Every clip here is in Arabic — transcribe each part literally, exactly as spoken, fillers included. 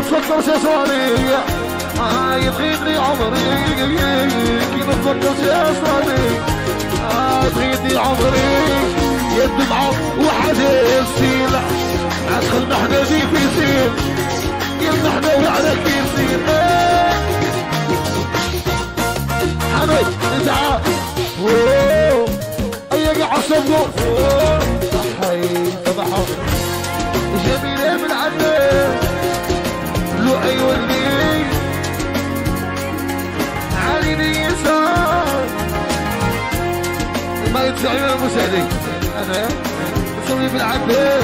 تفكر شاسوني آه يبغيني عمري كي نفكر شاسوني آه يبغيني عمري يدمع واحد السيلة ادخل محنبي في سيل يلمحنا وعلى كيسيل حمد تعال ايا قاعد صبوا صحي صباحو جميلة من عنا لؤي واللي عليني يسار ما يتسعي من المساعدين انا نسوي بالعباس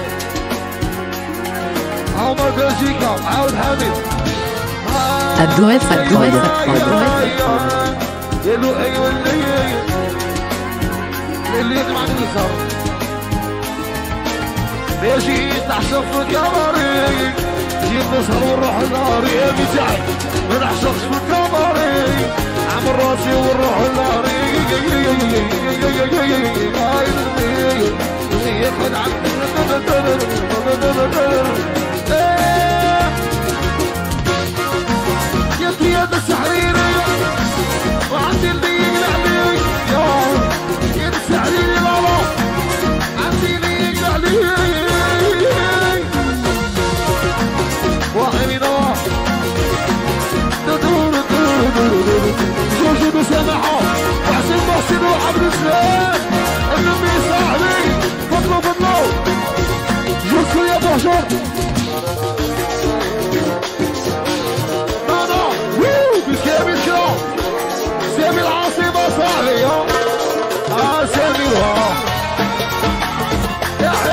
عمر بلجيكا عاود حامد الدويفة الدويفة يا لؤي واللي اللي يقمع من اليسار يجي نحشف في الكاميري جيب نسهر ونروح النار يا بتاعي ما نحشفش في الكاميري عمل راسي ونروح النار ياخد يا قيادة السحريري وعندي اللي يقلع يا السحريري بابا عندي اللي يقلع لي وعينينا جوجو بسماحة وحسين محسن وعبد السلام النبي صاحبي فضلو فضلو جوجو يا بهجر انا بالكامل كده سامي العاصمة صاحبي اه سامي وها